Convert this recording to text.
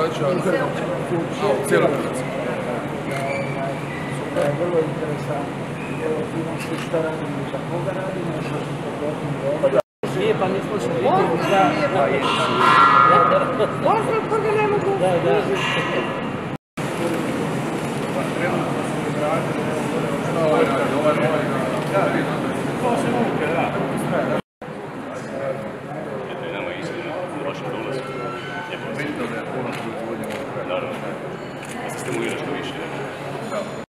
plaća? U cijelom Hrvatsku. Vrlo interesantno. Evo, imam se šta radimo, za koga radimo, što smo to gotovo. Nije, pa nismo se vidjeli. Možda koga ne mogu. Da. Nama je istina u vašem dolazku. Lijepo. Vidite da je puno proizvodnjom. Naravno. Da se stimulira što više.